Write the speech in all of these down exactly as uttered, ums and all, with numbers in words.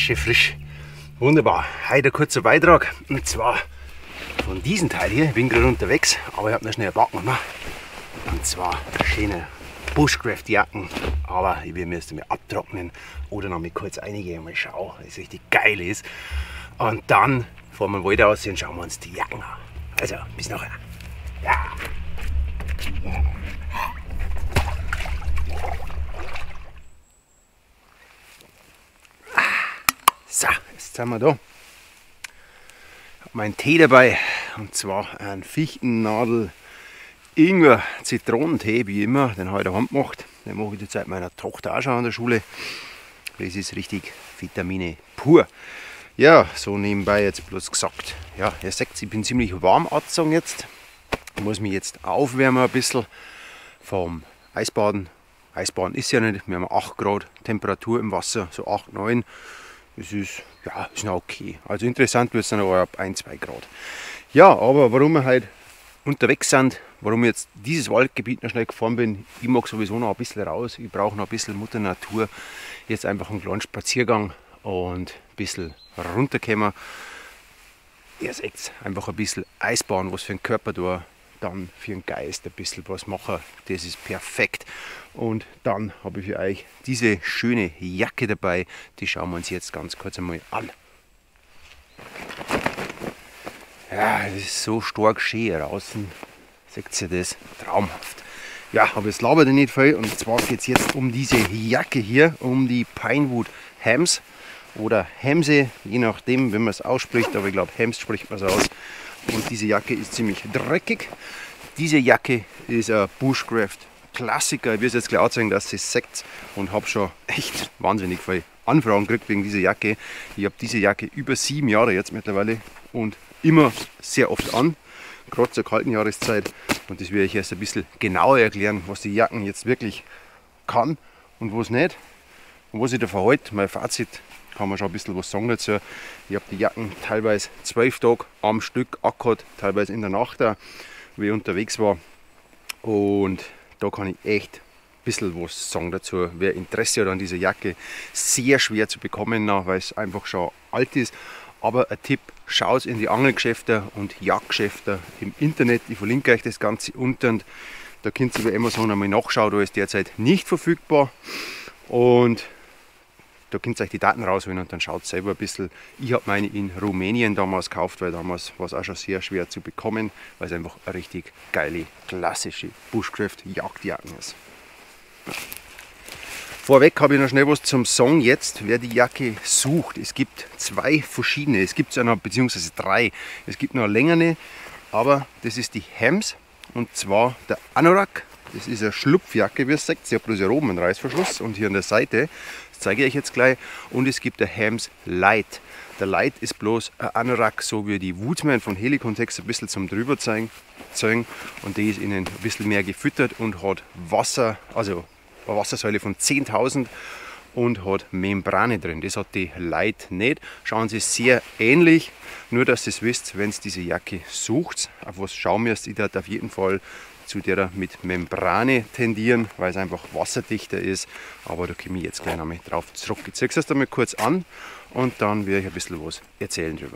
Asche frisch. Wunderbar. Heute ein kurzer Beitrag. Und zwar von diesem Teil hier. Ich bin gerade unterwegs, aber ich habe noch schnell einen Backen gemacht. Und zwar schöne Bushcraft-Jacken. Aber ich will mir erst mal abtrocknen oder noch mal kurz reingehen und mal schauen, weil es richtig geil ist. Und dann fahren wir weiter aus und schauen wir uns die Jacken an. Also, bis nachher. Ja. So, jetzt sind wir da. Ich habe meinen Tee dabei, und zwar einen Fichtennadel Ingwer Zitronentee, wie immer. Den habe ich daheim gemacht. Den mache ich die Zeit meiner Tochter auch schon an der Schule. Das ist richtig Vitamine pur. Ja, so nebenbei jetzt bloß gesagt. Ja, ihr seht, ich bin ziemlich warm angezogen jetzt. Ich muss mich jetzt aufwärmen ein bisschen vom Eisbaden. Eisbaden ist ja nicht, wir haben acht Grad Temperatur im Wasser, so acht, neun. Das ist, ja, ist noch okay. Also interessant wird es dann aber ab ein, zwei Grad. Ja, aber warum wir heute unterwegs sind, warum ich jetzt dieses Waldgebiet noch schnell gefahren bin, ich mag sowieso noch ein bisschen raus, ich brauche noch ein bisschen Mutter Natur. Jetzt einfach einen kleinen Spaziergang und ein bisschen runterkommen. Ihr seht, einfach ein bisschen Eisbahn, was für den Körper da, dann für den Geist ein bisschen was machen. Das ist perfekt. Und dann habe ich für euch diese schöne Jacke dabei. Die schauen wir uns jetzt ganz kurz einmal an. Ja, das ist so stark schön draußen. Seht ihr das? Traumhaft. Ja, aber es labert nicht viel. Und zwar geht es jetzt um diese Jacke hier, um die Pinewood Hams oder Hemse, je nachdem, wenn man es ausspricht, aber ich glaube, Hems spricht man es aus. Und diese Jacke ist ziemlich dreckig. Diese Jacke ist ein Bushcraft Klassiker. Ich will es jetzt gleich anzeigen, dass ihr es seht, und habe schon echt wahnsinnig viele Anfragen gekriegt wegen dieser Jacke. Ich habe diese Jacke über sieben Jahre jetzt mittlerweile und immer sehr oft an, gerade zur kalten Jahreszeit. Und das werde ich erst ein bisschen genauer erklären, was die Jacken jetzt wirklich kann und was nicht. Und was ich davon halte, mein Fazit, kann man schon ein bisschen was sagen dazu. Ich habe die Jacken teilweise zwölf Tage am Stück angehört, teilweise in der Nacht auch, wie ich unterwegs war. Und da kann ich echt ein bisschen was sagen dazu. Wer Interesse hat an dieser Jacke, sehr schwer zu bekommen, weil es einfach schon alt ist. Aber ein Tipp, schaut in die Angelgeschäfte und Jagdgeschäfte im Internet. Ich verlinke euch das Ganze unten. Da könnt ihr bei Amazon einmal nachschauen, da ist derzeit nicht verfügbar. Und da könnt ihr euch die Daten rausholen und dann schaut selber ein bisschen. Ich habe meine in Rumänien damals gekauft, weil damals war es auch schon sehr schwer zu bekommen, weil es einfach eine richtig geile, klassische Bushcraft-Jagdjacken ist. Vorweg habe ich noch schnell was zum Song jetzt, wer die Jacke sucht. Es gibt zwei verschiedene, es gibt ja noch, beziehungsweise drei. Es gibt noch eine längere, aber das ist die Hams, und zwar der Anorak. Das ist eine Schlupfjacke, wie ihr seht. Sie hat bloß hier oben einen Reißverschluss und hier an der Seite. Das zeige ich euch jetzt gleich. Und es gibt der Hams Light. Der Light ist bloß ein Anorak, so wie die Woodsman von Helicontex, ein bisschen zum drüber zeigen. Und die ist innen ein bisschen mehr gefüttert und hat Wasser, also eine Wassersäule von zehntausend und hat Membrane drin. Das hat die Light nicht. Schauen sie sehr ähnlich, nur dass ihr es wisst, wenn ihr diese Jacke sucht, auf was schauen müsst, ich werde auf jeden Fall zu der mit Membrane tendieren, weil es einfach wasserdichter ist. Aber da komme ich jetzt gleich nochmal drauf zurück. Ich zeige es erst einmal kurz an und dann werde ich ein bisschen was erzählen drüber.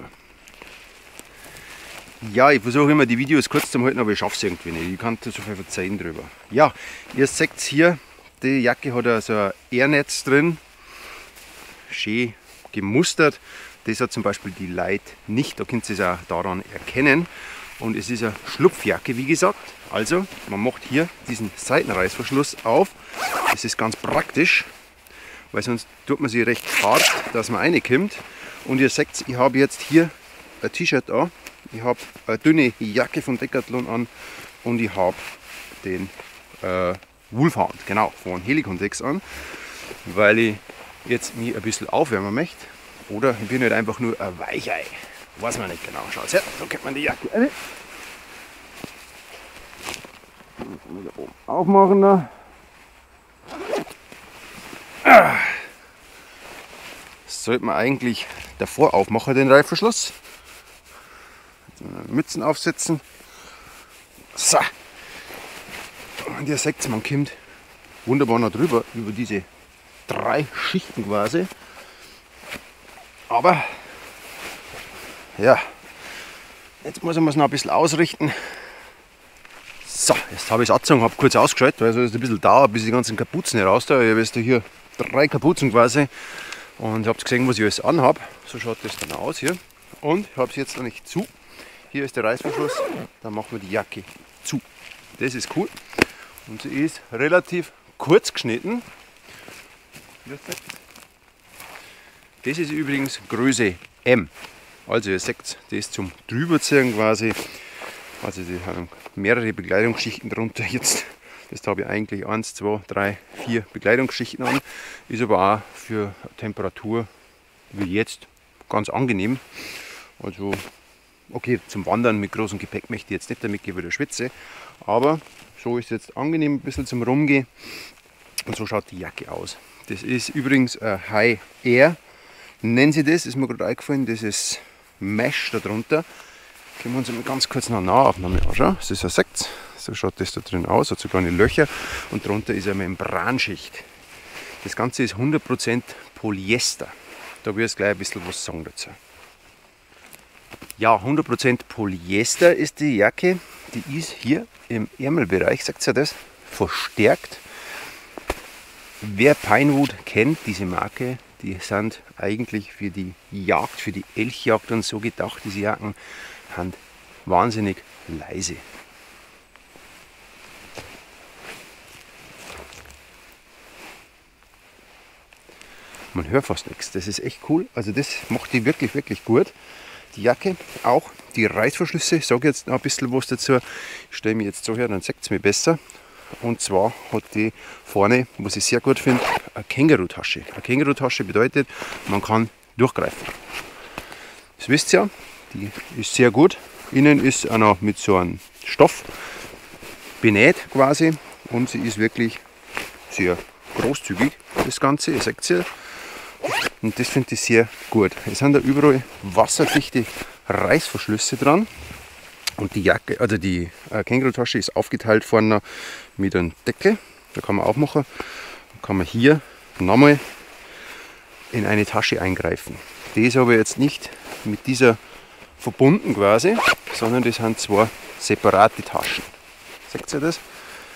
Ja, ich versuche immer die Videos kurz zu halten, aber ich schaffe es irgendwie nicht. Ich kann so viel verzeihen drüber. Ja, ihr seht hier, die Jacke hat also ein Ehrnetz drin, schön gemustert. Das hat zum Beispiel die Light nicht, da könnt ihr es auch daran erkennen. Und es ist eine Schlupfjacke, wie gesagt. Also, man macht hier diesen Seitenreißverschluss auf. Das ist ganz praktisch, weil sonst tut man sie recht hart, dass man reinkommt. Und ihr seht, ich habe jetzt hier ein T-Shirt an. Ich habe eine dünne Jacke von Decathlon an und ich habe den äh, Wolfhound, genau, von Helicontex an, weil ich jetzt mich ein bisschen aufwärmen möchte. Oder ich bin halt einfach nur ein Weichei. Weiß man nicht genau. Schaut her, so kennt man die Jacke rein. Wieder oben aufmachen da. Das sollte man eigentlich davor aufmachen, den Reißverschluss. Mützen aufsetzen. So. Und ihr seht, man kommt wunderbar noch drüber, über diese drei Schichten quasi. Aber ja, jetzt muss ich es noch ein bisschen ausrichten. So, jetzt habe ich es angezogen, habe kurz ausgeschaltet, weil es ein bisschen dauert, bis die ganzen Kapuzen heraus da. Ich habe jetzt hier drei Kapuzen quasi und habt gesehen, was ich alles anhabe. So schaut das dann aus hier. Und ich habe es jetzt noch nicht zu. Hier ist der Reißverschluss, dann machen wir die Jacke zu. Das ist cool. Und sie ist relativ kurz geschnitten. Das ist übrigens Größe M. Also ihr seht, das ist zum Drüberziehen quasi. Also die haben mehrere Bekleidungsschichten drunter jetzt. Das habe ich eigentlich eins, zwei, drei, vier Bekleidungsschichten an. Ist aber auch für Temperatur wie jetzt ganz angenehm. Also okay, zum Wandern mit großem Gepäck möchte ich jetzt nicht damit gehen, weil ich schwitze. Aber so ist jetzt angenehm ein bisschen zum Rumgehen. Und so schaut die Jacke aus. Das ist übrigens ein High Air, nennen sie das, ist mir gerade eingefallen. Das ist Mesh darunter. Können wir uns mal ganz kurz eine Nahaufnahme anschauen. Das ist ein Sekt. So schaut das da drin aus, hat sogar eine Löcher und darunter ist eine Membranschicht. Das Ganze ist hundert Prozent Polyester. Da will ich gleich ein bisschen was sagen dazu. Ja, hundert Prozent Polyester ist die Jacke. Die ist hier im Ärmelbereich, sagt ihr das, verstärkt. Wer Pinewood kennt, diese Marke, die sind eigentlich für die Jagd, für die Elchjagd und so gedacht, diese Jacken, sind wahnsinnig leise. Man hört fast nichts, das ist echt cool, also das macht die wirklich, wirklich gut. Die Jacke, auch die Reißverschlüsse, ich sage jetzt noch ein bisschen was dazu, ich stelle mich jetzt so her, dann seht ihr mich besser. Und zwar hat die vorne, was ich sehr gut finde, eine Känguru-Tasche. Eine Känguru-Tasche bedeutet, man kann durchgreifen. Das wisst ihr ja, die ist sehr gut. Innen ist auch mit so einem Stoff benäht quasi und sie ist wirklich sehr großzügig, das Ganze, ihr seht ja. Und das finde ich sehr gut. Es sind da überall wasserdichte Reißverschlüsse dran. Und die Jacke, also die äh, Känguru-Tasche ist aufgeteilt vorne mit einem Deckel. Da kann man aufmachen. Da kann man hier nochmal in eine Tasche eingreifen. Die ist aber jetzt nicht mit dieser verbunden quasi, sondern das sind zwei separate Taschen. Seht ihr das?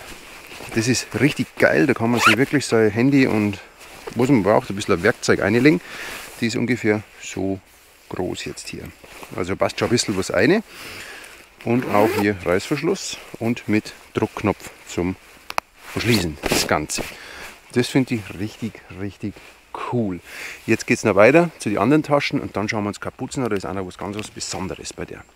Das ist richtig geil. Da kann man sich wirklich sein Handy und was man braucht, ein bisschen Werkzeug einlegen. Die ist ungefähr so groß jetzt hier. Also passt schon ein bisschen was rein. Und auch hier Reißverschluss und mit Druckknopf zum Verschließen, das Ganze. Das finde ich richtig, richtig cool. Jetzt geht es noch weiter zu den anderen Taschen und dann schauen wir uns Kapuzen an. Da ist auch noch was ganz was Besonderes bei der.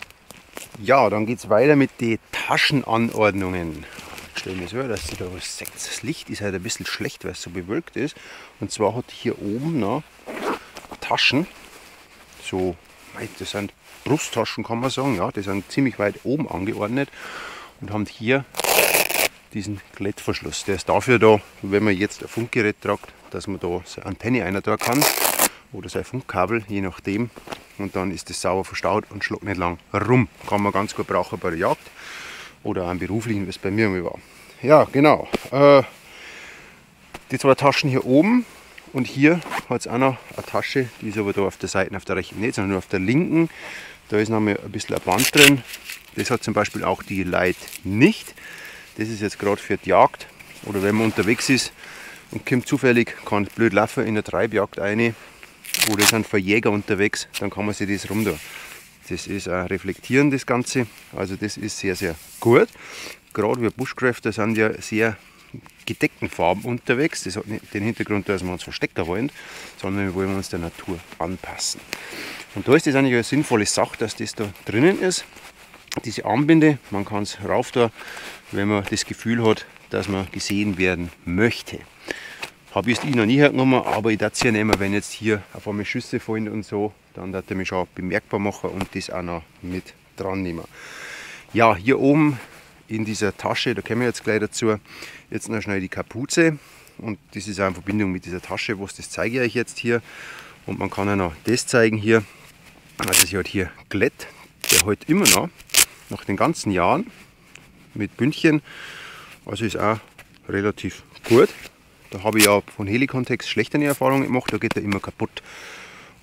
Ja, dann geht es weiter mit den Taschenanordnungen. Ich stelle mir so, dass ihr da was seht. Das Licht ist halt ein bisschen schlecht, weil es so bewölkt ist. Und zwar hat hier oben noch Taschen, so, das sind Brusttaschen, kann man sagen, ja, die sind ziemlich weit oben angeordnet und haben hier diesen Klettverschluss. Der ist dafür da, wenn man jetzt ein Funkgerät tragt, dass man da seine Antenne einer da kann oder sein Funkkabel, je nachdem. Und dann ist das sauber verstaut und schlägt nicht lang rum. Kann man ganz gut brauchen bei der Jagd oder auch im Beruflichen, wie es bei mir immer war. Ja, genau. Äh, die zwei Taschen hier oben. Und hier hat es auch noch eine Tasche, die ist aber da auf der Seite, auf der rechten nicht, sondern nur auf der linken. Da ist noch mal ein bisschen ein Band drin. Das hat zum Beispiel auch die Light nicht. Das ist jetzt gerade für die Jagd oder wenn man unterwegs ist und kommt zufällig, kann blöd laufen in der Treibjagd rein oder sind für Jäger unterwegs, dann kann man sich das rum da. Das ist auch reflektierend, das Ganze. Also das ist sehr, sehr gut. Gerade wir Bushcrafter sind ja sehr gedeckten Farben unterwegs. Das hat nicht den Hintergrund, dass wir uns verstecken wollen, sondern wir wollen uns der Natur anpassen. Und da ist das eigentlich eine sinnvolle Sache, dass das da drinnen ist. Diese Armbinde, man kann es rauf da, wenn man das Gefühl hat, dass man gesehen werden möchte. Habe ich jetzt noch nie hergenommen, aber ich darf es ja nehmen, wenn jetzt hier auf einmal Schüsse fallen und so, dann darf ich mich schon bemerkbar machen und das auch noch mit dran nehmen. Ja, hier oben in dieser Tasche, da kommen wir jetzt gleich dazu, jetzt noch schnell die Kapuze und das ist auch in Verbindung mit dieser Tasche, was das zeige ich euch jetzt hier und man kann auch noch das zeigen hier, also sie hat hier Glätt, der hält immer noch, nach den ganzen Jahren mit Bündchen, also ist auch relativ gut. Da habe ich ja von Helicontex schlechte Erfahrungen gemacht, da geht er immer kaputt.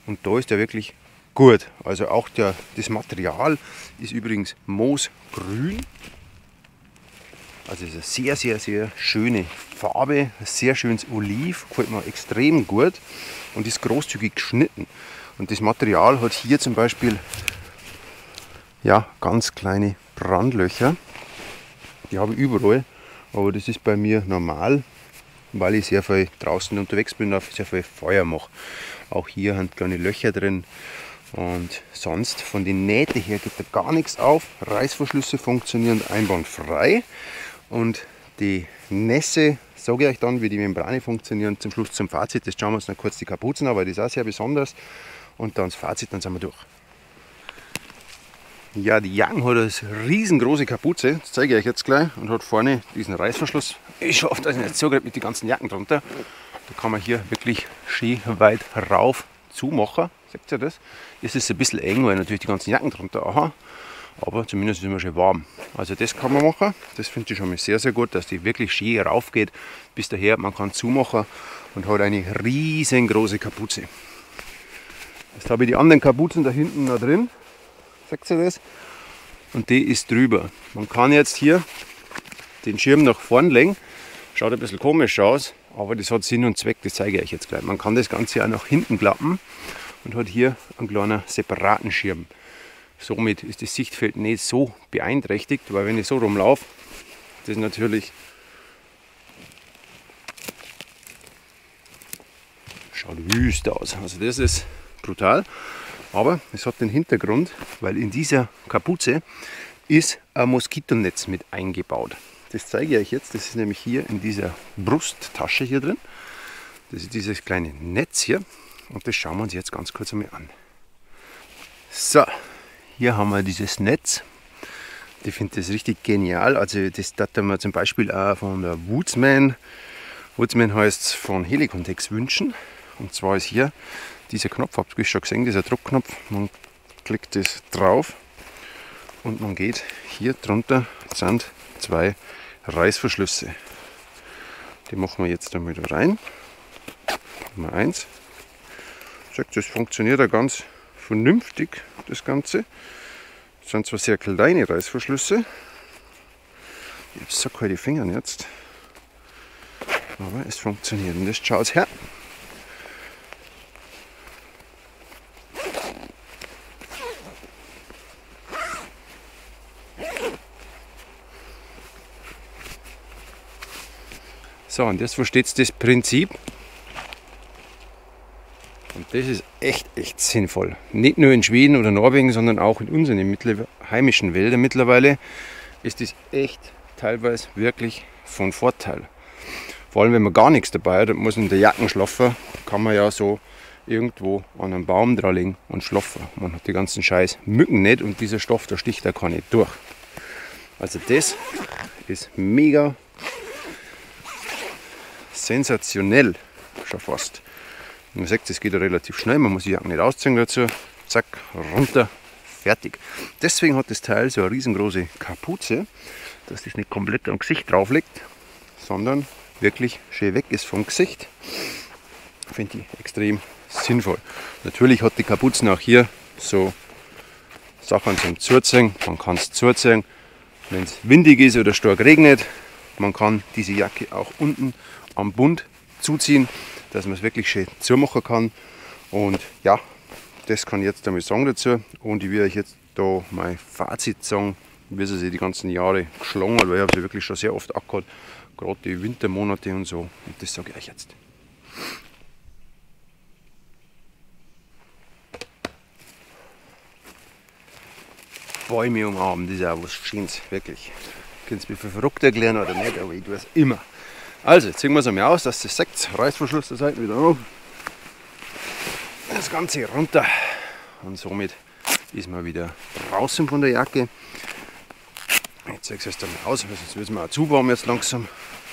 Und da ist der wirklich gut. Also auch der, das Material ist übrigens moosgrün. Also es ist eine sehr, sehr, sehr schöne Farbe, ein sehr schönes Oliv, gefällt mir extrem gut und ist großzügig geschnitten. Und das Material hat hier zum Beispiel ja, ganz kleine Brandlöcher. Die habe ich überall, aber das ist bei mir normal, weil ich sehr viel draußen unterwegs bin und sehr viel Feuer mache. Auch hier sind kleine Löcher drin und sonst von den Nähten her geht da gar nichts auf. Reißverschlüsse funktionieren einwandfrei und die Nässe, sage ich euch dann, wie die Membrane funktionieren, zum Schluss zum Fazit. Das schauen wir uns noch kurz die Kapuzen an, weil das ist auch sehr besonders und dann das Fazit, dann sind wir durch. Ja, die Young hat eine riesengroße Kapuze, das zeige ich euch jetzt gleich, und hat vorne diesen Reißverschluss. Ich schaffe das nicht so gut mit den ganzen Jacken drunter. Da kann man hier wirklich schön weit rauf zumachen. Seht ihr das? Es ist ein bisschen eng, weil natürlich die ganzen Jacken drunter aha, aber zumindest ist immer schön warm. Also das kann man machen. Das finde ich schon mal sehr, sehr gut, dass die wirklich schön rauf geht bis daher. Man kann zumachen und hat eine riesengroße Kapuze. Jetzt habe ich die anderen Kapuzen da hinten noch drin. Seht ihr das? Und die ist drüber. Man kann jetzt hier den Schirm nach vorn legen. Schaut ein bisschen komisch aus, aber das hat Sinn und Zweck, das zeige ich euch jetzt gleich. Man kann das Ganze auch nach hinten klappen und hat hier einen kleinen separaten Schirm. Somit ist das Sichtfeld nicht so beeinträchtigt, weil wenn ich so rumlaufe, das natürlich schaut wüst aus. Also das ist brutal. Aber es hat den Hintergrund, weil in dieser Kapuze ist ein Moskitonetz mit eingebaut. Das zeige ich euch jetzt. Das ist nämlich hier in dieser Brusttasche hier drin. Das ist dieses kleine Netz hier. Und das schauen wir uns jetzt ganz kurz einmal an. So, hier haben wir dieses Netz. Ich finde das richtig genial. Also das darf man zum Beispiel auch von der Woodsman. Woodsman heißt es von Helicontex wünschen. Und zwar ist hier dieser Knopf, habt ihr schon gesehen, dieser Druckknopf, man klickt das drauf und man geht hier drunter, sind zwei Reißverschlüsse. Die machen wir jetzt damit rein. Nummer eins. Das funktioniert ja ganz vernünftig, das Ganze. Das sind zwar sehr kleine Reißverschlüsse. Ich habe so kalte Finger jetzt. Aber es funktioniert und das schaut her. So, und jetzt versteht ihr das Prinzip. Und das ist echt, echt sinnvoll. Nicht nur in Schweden oder Norwegen, sondern auch in unseren heimischen Wäldern mittlerweile ist das echt teilweise wirklich von Vorteil. Vor allem, wenn man gar nichts dabei hat und muss in der Jacken schlafen, kann man ja so irgendwo an einem Baum dran liegen und schlafen. Man hat die ganzen scheiß Mücken nicht und dieser Stoff, der sticht da gar nicht durch. Also das ist mega sensationell, schon fast. Man sagt, es geht ja relativ schnell, man muss die Jacken nicht ausziehen dazu. Zack, runter, fertig. Deswegen hat das Teil so eine riesengroße Kapuze, dass das nicht komplett am Gesicht drauf liegt, sondern wirklich schön weg ist vom Gesicht. Finde ich extrem sinnvoll. Natürlich hat die Kapuzen auch hier so Sachen zum Zuziehen. Man kann es zuziehen, wenn es windig ist oder stark regnet. Man kann diese Jacke auch unten am Bund zuziehen, dass man es wirklich schön zumachen kann. Und ja, das kann ich jetzt damit sagen dazu. Und ich will euch jetzt da mein Fazit sagen, wie sie sich die ganzen Jahre geschlagen hat, weil ich habe sie wirklich schon sehr oft angehört, gerade die Wintermonate und so. Und das sage ich euch jetzt. Bäume umarmen, das ist auch was Schönes, wirklich. Könnt ihr mich für verrückt erklären oder nicht, aber ich tue es immer. Also, jetzt ziehen wir es einmal aus, dass das seht. Reißverschluss der Seite wieder auf. Das Ganze runter. Und somit ist man wieder draußen von der Jacke. Jetzt zeige ich es dann mal aus, weil sonst wird es mir auch zu warm jetzt langsam.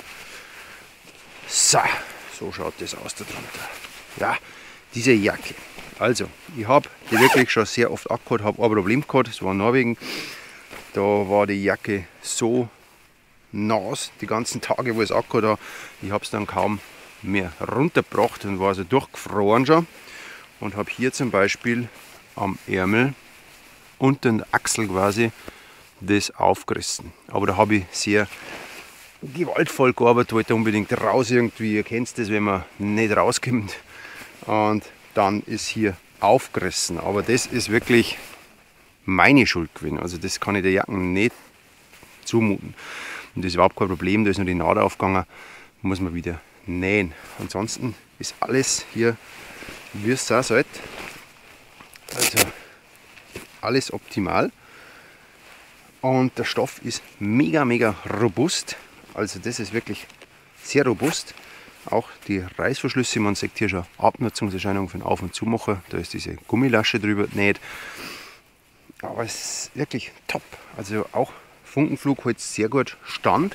So, so schaut das aus da drunter. Ja, diese Jacke. Also, ich habe die wirklich schon sehr oft angehört, habe ein Problem gehabt, das war in Norwegen. Da war die Jacke so nass, die ganzen Tage, wo ich es angehört habe. Ich habe es dann kaum mehr runtergebracht und war also durchgefroren schon. und habe hier zum Beispiel am Ärmel unter der Achsel quasi das aufgerissen. Aber da habe ich sehr gewaltvoll gearbeitet, wollte unbedingt raus irgendwie. Ihr kennt das, wenn man nicht rauskommt. Und dann ist hier aufgerissen. Aber das ist wirklich meine Schuld gewesen. Also das kann ich der Jacke nicht zumuten. Und das ist überhaupt kein Problem. Da ist nur die Naht aufgegangen. Muss man wieder nähen. Ansonsten ist alles hier, wie es sein sollte. Also alles optimal. Und der Stoff ist mega, mega robust. Also das ist wirklich sehr robust. Auch die Reißverschlüsse, man sieht hier schon Abnutzungserscheinungen von Auf- und Zumacher. Da ist diese Gummilasche drüber genäht. Aber es ist wirklich top. Also auch Funkenflug hält sehr gut stand.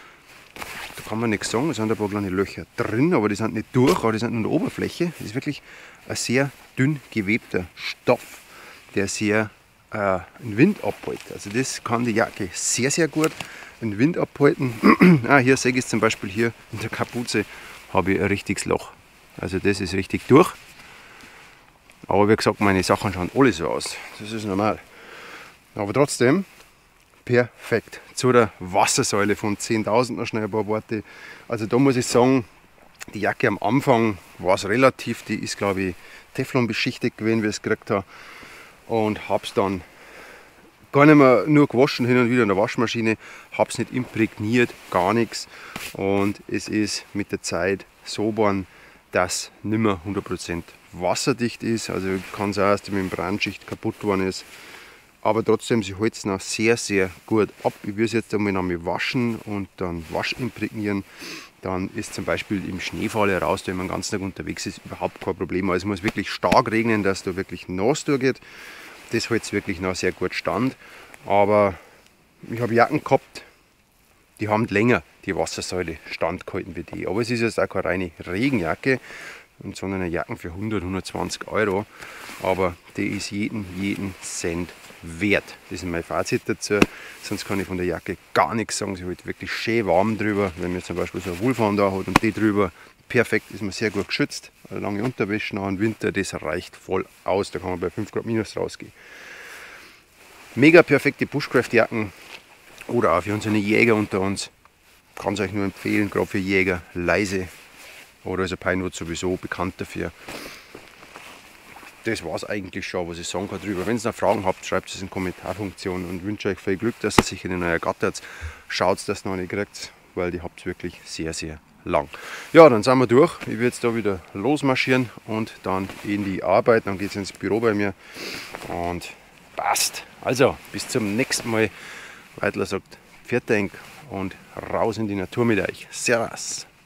Da kann man nichts sagen. Es sind ein paar kleine Löcher drin, aber die sind nicht durch, aber die sind nur an der Oberfläche. Das ist wirklich ein sehr dünn gewebter Stoff, der sehr äh, den Wind abhält. Also das kann die Jacke sehr, sehr gut den Wind abhalten. Ah, hier sehe ich es zum Beispiel, hier in der Kapuze habe ich ein richtiges Loch. Also das ist richtig durch. Aber wie gesagt, meine Sachen schauen alle so aus. Das ist normal. Aber trotzdem perfekt. Zu der Wassersäule von zehntausend noch schnell ein paar Worte. Also da muss ich sagen, die Jacke am Anfang war es relativ, die ist glaube ich Teflon beschichtet gewesen, wie ich es gekriegt habe. Und habe es dann gar nicht mehr nur gewaschen, hin und wieder in der Waschmaschine, habe es nicht imprägniert, gar nichts. Und es ist mit der Zeit so geworden, dass nicht mehr hundert Prozent wasserdicht ist. Also kann sein, dass die Membranschicht kaputt worden ist. Aber trotzdem, sie hält es noch sehr, sehr gut ab. Ich würde es jetzt einmal noch mal waschen und dann waschimprägnieren. Dann ist zum Beispiel im Schneefall heraus, wenn man den ganzen Tag unterwegs ist, überhaupt kein Problem. Also es muss wirklich stark regnen, dass da wirklich nass durchgeht. Das hält es wirklich noch sehr gut stand. Aber ich habe Jacken gehabt, die haben länger die Wassersäule standgehalten wie die. Aber es ist jetzt auch keine reine Regenjacke, sondern eine Jacke für hundert, hundertzwanzig Euro. Aber die ist jeden, jeden Cent wert. Das ist mein Fazit dazu. Sonst kann ich von der Jacke gar nichts sagen. Sie hält wirklich schön warm drüber. Wenn man zum Beispiel so ein Wohlfahren da hat und die drüber, perfekt, ist man sehr gut geschützt. Eine lange Unterwäsche nach dem Winter, das reicht voll aus. Da kann man bei fünf Grad minus rausgehen. Mega perfekte Bushcraft-Jacken oder auch für unsere Jäger unter uns. Kann es euch nur empfehlen, gerade für Jäger, leise. Oder ist ein Pinewood sowieso bekannt dafür. Das war es eigentlich schon, was ich sagen kann drüber. Wenn ihr noch Fragen habt, schreibt es in die Kommentarfunktion und wünsche euch viel Glück, dass ihr sicher in euer Gattert schaut, dass ihr noch nicht kriegt, weil die habt wirklich sehr, sehr lang. Ja, dann sind wir durch. Ich werde jetzt da wieder losmarschieren und dann in die Arbeit. Dann geht es ins Büro bei mir und passt. Also, bis zum nächsten Mal. Weidler sagt, vielen Dank und raus in die Natur mit euch. Servus.